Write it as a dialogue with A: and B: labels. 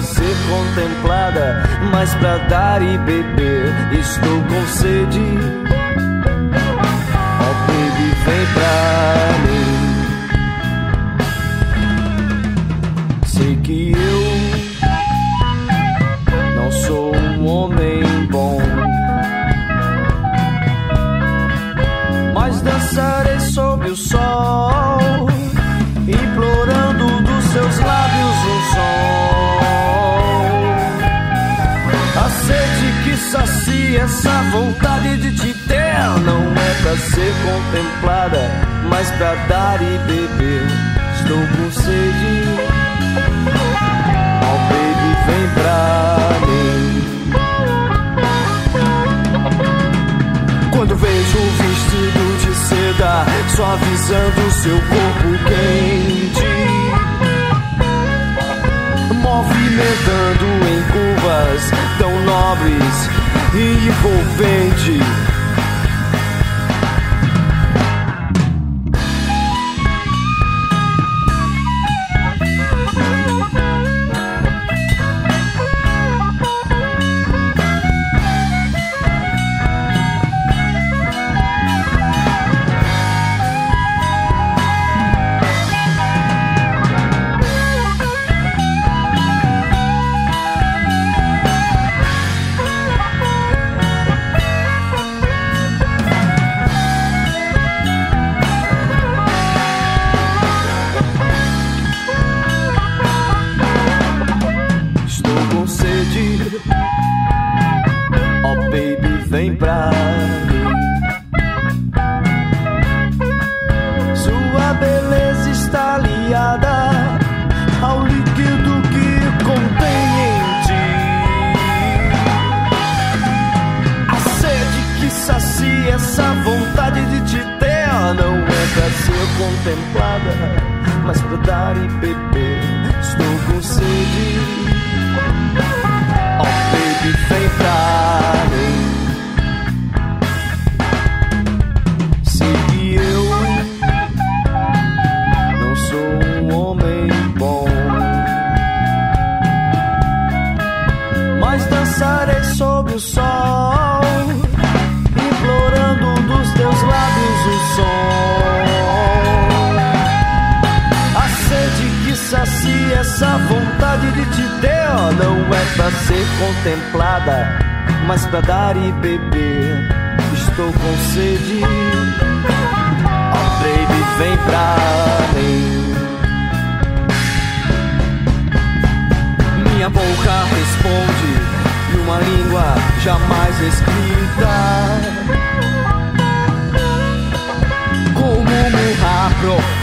A: pra ser contemplada, mas pra dar e beber. Estou com sede. Oh baby, vem pra mim. Sei que eu não sou um homem bom, mas dançarei sob o sol, implorando dos seus lábios um som. A sede que sacia essa vontade de te ter não é pra ser contemplada, mas pra dar e beber. Estou com sede. Oh baby, vem pra mim. Quando vejo um vestido de seda suavizando seu corpo quente, movimentando em curvas tão nobres e envolvente. Oh baby, vem pra mim. Sua beleza está aliada ao líquido que contém em ti. A sede que sacia essa vontade de te ter não é pra ser contemplada, mas pra dar e beber. Estou com sede. Oh baby, vem pra mim. Sei que eu não sou um homem bom, mas dançarei sob o sol, implorando dos teus lábios o som. A sede que sacia essa vontade de te ter não é pra ser contemplada, mas pra dar e beber. Estou com sede. Oh baby, vem pra mim. Minha boca responde numa língua jamais escrita, como um murra